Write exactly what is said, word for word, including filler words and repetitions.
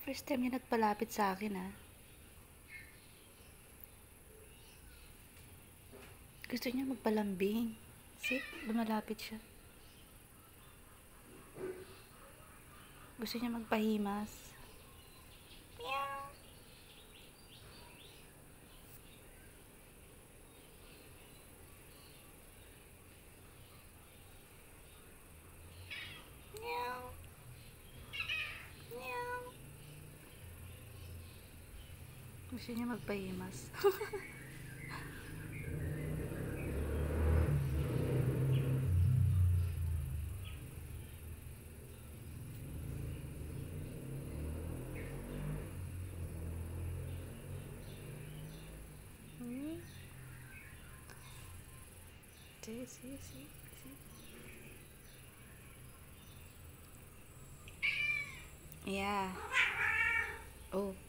First time niya nagpalapit sa akin, ah. Gusto niya magpalambing. See, lumalapit siya. Gusto niya magpahimas. Meow. Meow. Meow. Gusto niya magpahimas. Hmm. See, see, see, see. Yeah. Oh.